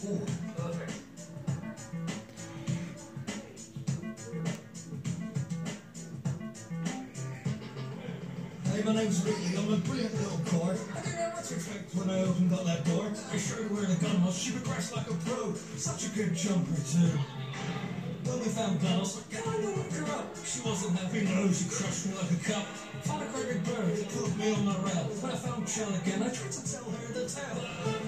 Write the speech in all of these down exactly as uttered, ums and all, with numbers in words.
four. Perfect. Hey, my name's Ricky. I'm a brilliant little card. I didn't know what to expect when I opened up that door. I showed her where the gun was. She progressed like a pro. Such a good jumper, too. When we found gun, I was like, can I go look her up? She wasn't happy, no, she crushed me like a cup. Found a great big bird, it put me on my rail. When I found Chell again, I tried to tell her the tale.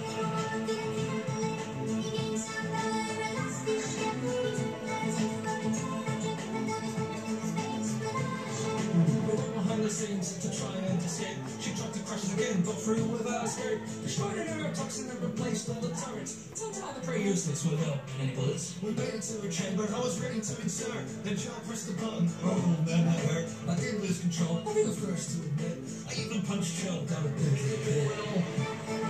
Behind the scenes to try and escape. She tried to crash it again, got through without escape. Destroyed her toxin and replaced all the turrets. Turns out they're pretty useless without any bullets. We made it to a chamber, I was ready to insert. Then Chell pressed the button, oh man that hurt. I did lose control, I'll be the first to admit. I even punched Chell down a pit.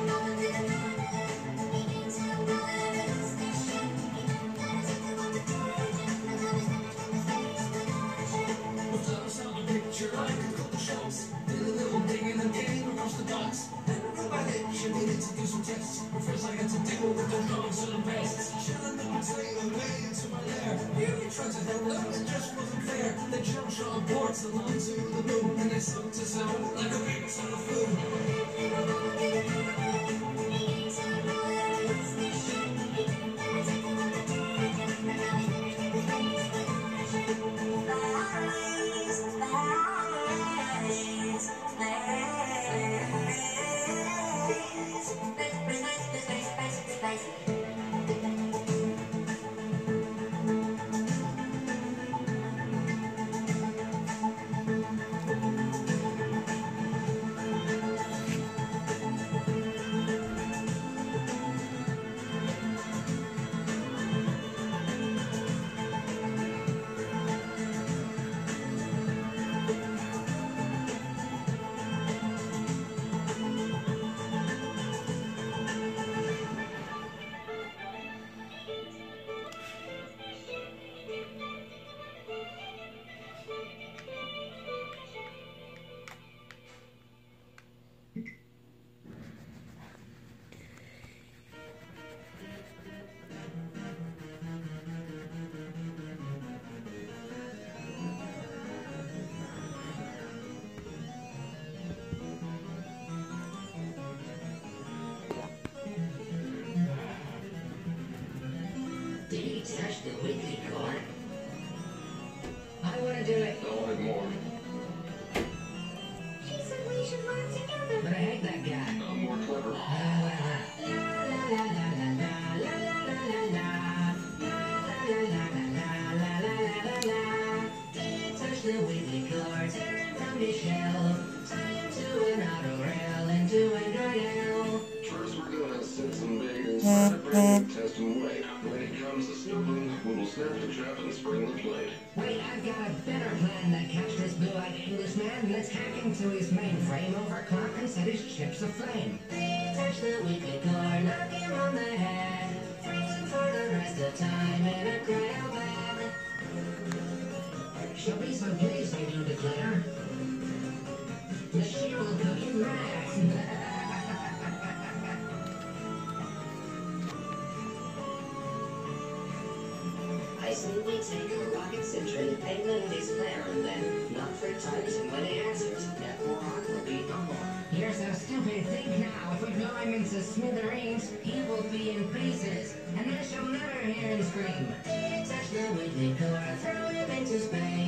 I could cut the shots, did a little digging and getting across the docks. And I my head, she needed to do some tests. But first I had to deal with the dogs and the pests. Shelling the potato made into my lair. You tried to help them, it just wasn't fair. They jumped shot ports along to the moon, and they sucked us out like a big ton of food. Did he touch the weekly cord? I want to do it. I wanted more. She said we should work together. But I hate that guy. I'm more clever. La la la la la la la la la la. Did you touch the weekly cord? Tear him from his shell. Tie him to an auto rail into a garden. First we're gonna set some bait and start a brand new test and wait. When it comes to snooping, we will snap the trap and spring the plate. Wait, I've got a better plan to catch this blue-eyed Englishman. Let's hack into his mainframe, overclock, and set his chips aflame. Touch the weekly cord, knock him on the head. Freeze him for the rest of time in a cryo bed. She'll be so pleased, I do declare. The she will cook him mad. I smoothly take a rocket citron and load his flare and then not for times and when he answers, that moron will be no more. You're so stupid, think now, if we blow him into smithereens, he will be in pieces, and then she'll never hear him scream. Touch the weekly cord, throw him into space.